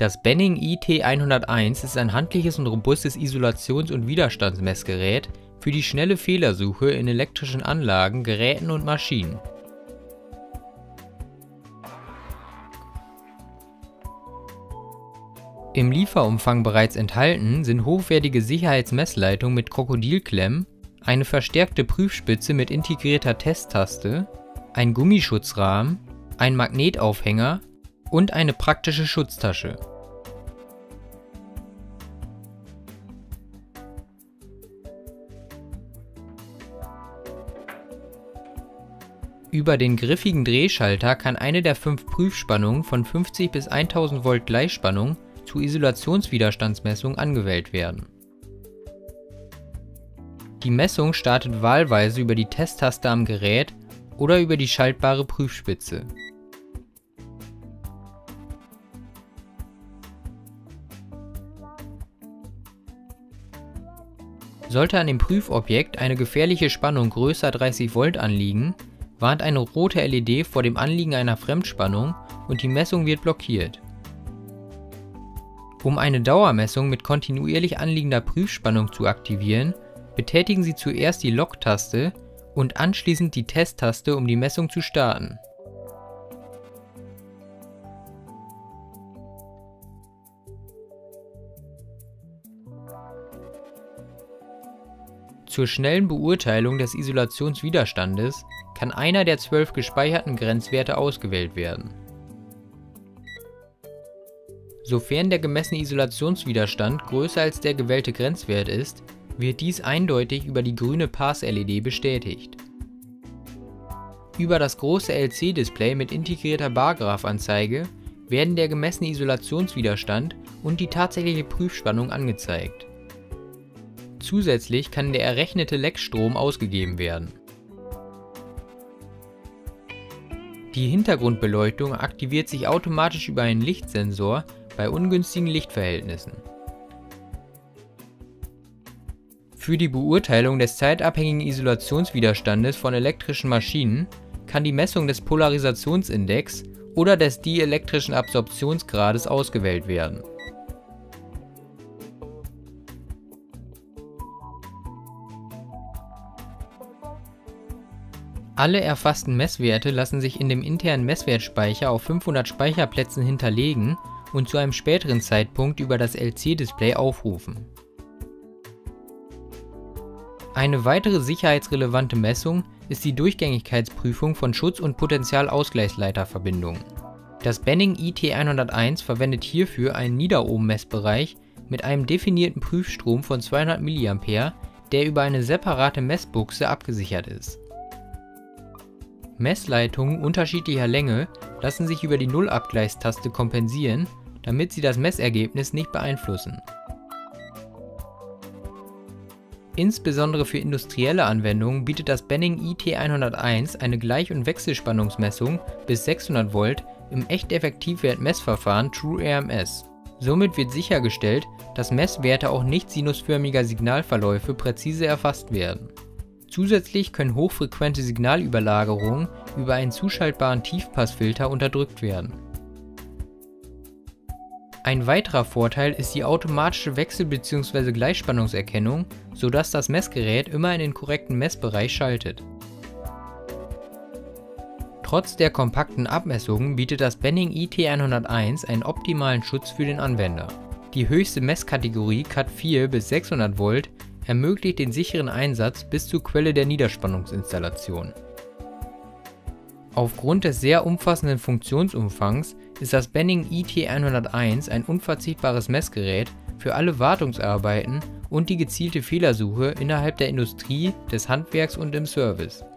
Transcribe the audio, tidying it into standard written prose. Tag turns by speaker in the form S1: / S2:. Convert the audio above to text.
S1: Das Benning IT101 ist ein handliches und robustes Isolations- und Widerstandsmessgerät für die schnelle Fehlersuche in elektrischen Anlagen, Geräten und Maschinen. Im Lieferumfang bereits enthalten sind hochwertige Sicherheitsmessleitungen mit Krokodilklemmen, eine verstärkte Prüfspitze mit integrierter Testtaste, ein Gummischutzrahmen, ein Magnetaufhänger und eine praktische Schutztasche. Über den griffigen Drehschalter kann eine der 5 Prüfspannungen von 50 bis 1000 Volt Gleichspannung zur Isolationswiderstandsmessung angewählt werden. Die Messung startet wahlweise über die Testtaste am Gerät oder über die schaltbare Prüfspitze. Sollte an dem Prüfobjekt eine gefährliche Spannung größer 30 Volt anliegen, warnt eine rote LED vor dem Anliegen einer Fremdspannung und die Messung wird blockiert. Um eine Dauermessung mit kontinuierlich anliegender Prüfspannung zu aktivieren, betätigen Sie zuerst die Lock-Taste und anschließend die Testtaste, um die Messung zu starten. Zur schnellen Beurteilung des Isolationswiderstandes kann einer der 12 gespeicherten Grenzwerte ausgewählt werden. Sofern der gemessene Isolationswiderstand größer als der gewählte Grenzwert ist, wird dies eindeutig über die grüne Pass-LED bestätigt. Über das große LC-Display mit integrierter Bargraphanzeige werden der gemessene Isolationswiderstand und die tatsächliche Prüfspannung angezeigt. Zusätzlich kann der errechnete Leckstrom ausgegeben werden. Die Hintergrundbeleuchtung aktiviert sich automatisch über einen Lichtsensor bei ungünstigen Lichtverhältnissen. Für die Beurteilung des zeitabhängigen Isolationswiderstandes von elektrischen Maschinen kann die Messung des Polarisationsindex oder des dielektrischen Absorptionsgrades ausgewählt werden. Alle erfassten Messwerte lassen sich in dem internen Messwertspeicher auf 500 Speicherplätzen hinterlegen und zu einem späteren Zeitpunkt über das LC-Display aufrufen. Eine weitere sicherheitsrelevante Messung ist die Durchgängigkeitsprüfung von Schutz- und Potentialausgleichsleiterverbindungen. Das Benning IT101 verwendet hierfür einen Niederohm-Messbereich mit einem definierten Prüfstrom von 200 mA, der über eine separate Messbuchse abgesichert ist. Messleitungen unterschiedlicher Länge lassen sich über die Nullabgleichstaste kompensieren, damit sie das Messergebnis nicht beeinflussen. Insbesondere für industrielle Anwendungen bietet das Benning IT101 eine Gleich- und Wechselspannungsmessung bis 600 Volt im Echteffektivwert-Messverfahren TrueRMS. Somit wird sichergestellt, dass Messwerte auch nicht sinusförmiger Signalverläufe präzise erfasst werden. Zusätzlich können hochfrequente Signalüberlagerungen über einen zuschaltbaren Tiefpassfilter unterdrückt werden. Ein weiterer Vorteil ist die automatische Wechsel- bzw. Gleichspannungserkennung, sodass das Messgerät immer in den korrekten Messbereich schaltet. Trotz der kompakten Abmessungen bietet das Benning IT101 einen optimalen Schutz für den Anwender. Die höchste Messkategorie Cat 4 bis 600 Volt ermöglicht den sicheren Einsatz bis zur Quelle der Niederspannungsinstallation. Aufgrund des sehr umfassenden Funktionsumfangs ist das Benning IT101 ein unverzichtbares Messgerät für alle Wartungsarbeiten und die gezielte Fehlersuche innerhalb der Industrie, des Handwerks und im Service.